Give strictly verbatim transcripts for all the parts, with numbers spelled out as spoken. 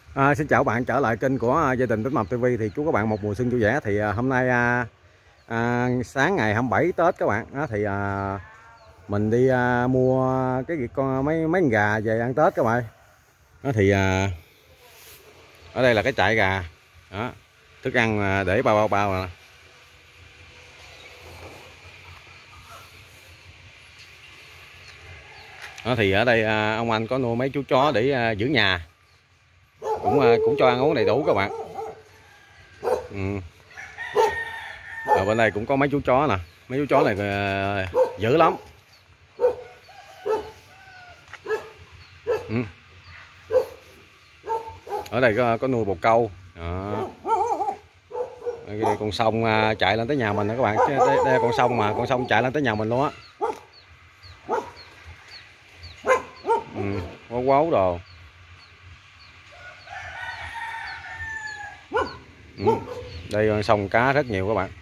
À, xin chào bạn trở lại kênh của gia đình Bích Mập ti vi. Thì chúc các bạn một mùa xuân vui vẻ. Thì à, hôm nay à, à, sáng ngày hai mươi bảy Tết các bạn đó, thì à, mình đi à, mua cái gì con mấy mấy con gà về ăn Tết các bạn. Đó thì à, ở đây là cái trại gà đó, thức ăn à, để bao bao bao à. Đó thì ở đây à, ông anh có nuôi mấy chú chó để à, giữ nhà, cũng à, cũng cho ăn uống đầy đủ các bạn. Ừ. Ở bên đây cũng có mấy chú chó nè, mấy chú chó này à, dữ lắm. Ừ. Ở đây có, có nuôi bồ câu đó. Đây, con sông à, chạy lên tới nhà mình nè các bạn. Đây, đây là con sông mà con sông chạy lên tới nhà mình luôn á. Ừ, quấu quấu đồ. Ừ. Đây con sông cá rất nhiều các bạn.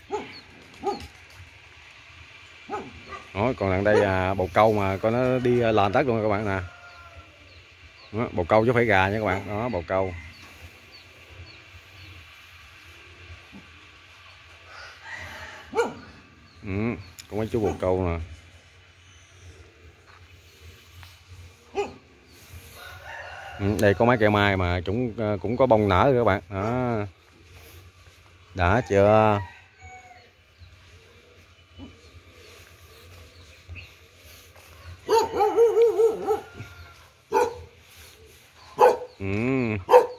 Đó, còn đằng đây à, bồ câu mà con nó đi lòn tất luôn các bạn nè. Đó, bồ câu chứ không phải gà nha các bạn. Đó, bồ câu. Ừ, có mấy chú bồ câu nè. Ừ, đây có mấy cây mai mà chúng cũng có bông nở rồi các bạn. Đó. Đã chưa? Ừ.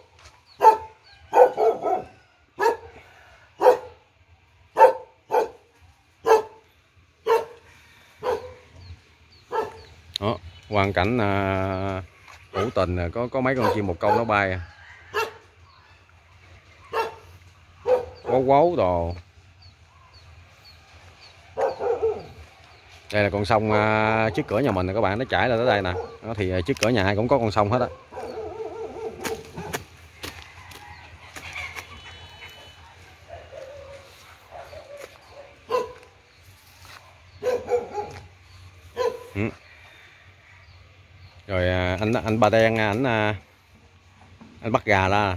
Đó, hoàn cảnh à, hữu tình có có mấy con chim bồ câu nó bay quấu quấu đồ. Đây là con sông à, trước cửa nhà mình nè các bạn, nó chảy ra tới đây nè. Đó thì trước cửa nhà ai cũng có con sông hết á. Ừ. Rồi à, anh anh Ba Đen anh à, anh bắt gà ra.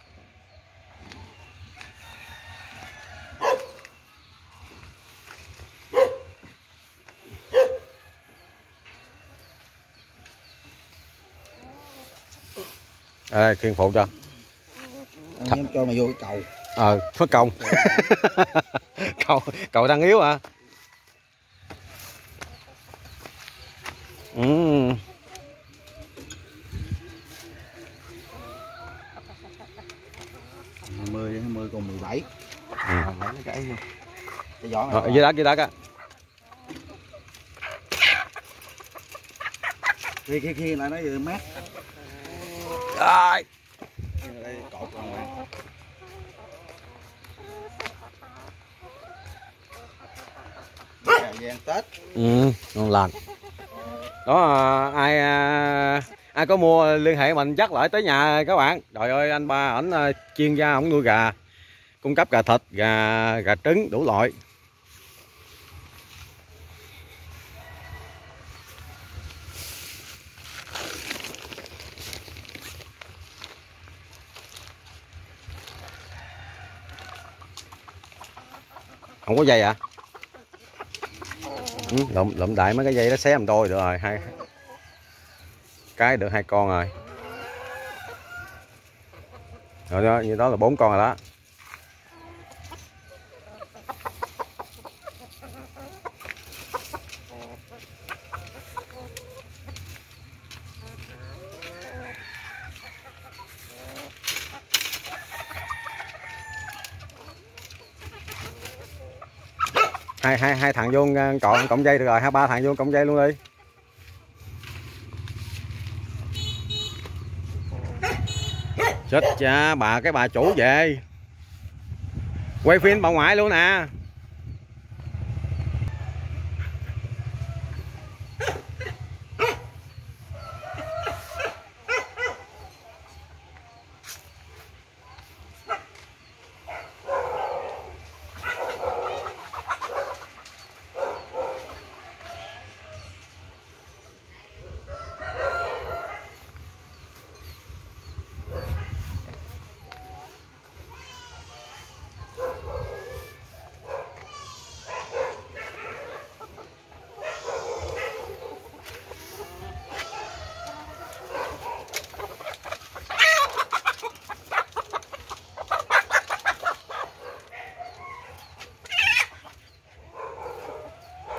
À, khiên phụ cho. Em cho mày vô cái cầu. Ờ, à, phất công. cầu cầu đang yếu à. Ừ. hai mươi đến hai mươi còn mười bảy. Ừ. À, lấy cái vô. Cái giỏ Ờ, dưới đất dưới đất á. Khi khi khi lại nó vừa mát. Rồi. Đây cột rồi. Về ăn Tết. Ừ, ngon lành. Đó à, ai à, ai có mua liên hệ mình dắt lại tới nhà các bạn. Trời ơi, anh Ba ảnh à, chuyên gia ổng nuôi gà, cung cấp gà thịt, gà gà trứng đủ loại. Không có dây à? Ừ, lụm lụm đại mấy cái dây đó xé làm đôi được rồi, hai cái được hai con rồi. Rồi đó, như đó là bốn con rồi đó. hai hai hai thằng vô cộng cộng dây được rồi, hai ba thằng vô cộng dây luôn đi. Chết cha, bà cái bà chủ về quay phim bà ngoại luôn nè.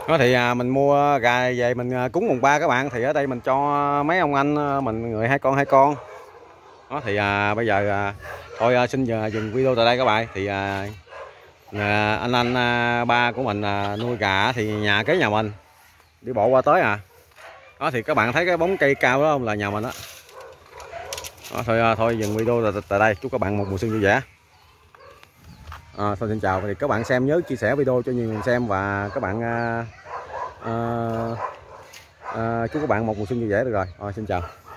Đó thì à, mình mua gà về mình à, cúng mùng ba các bạn, thì ở đây mình cho mấy ông anh à, mình người hai con hai con. Đó thì à, bây giờ à, thôi à, xin dừng video tại đây các bạn. Thì à, à, anh anh à, ba của mình à, nuôi gà thì nhà kế nhà mình, đi bộ qua tới à. Đó thì các bạn thấy cái bóng cây cao đó không, là nhà mình đó. Đó thôi à, thôi dừng video tại, tại đây. Chúc các bạn một mùa xuân vui vẻ. À, thôi xin chào. Thì các bạn xem nhớ chia sẻ video cho nhiều người xem, và các bạn à, à, à, chúc các bạn một mùa xuân vui vẻ được rồi. À, xin chào.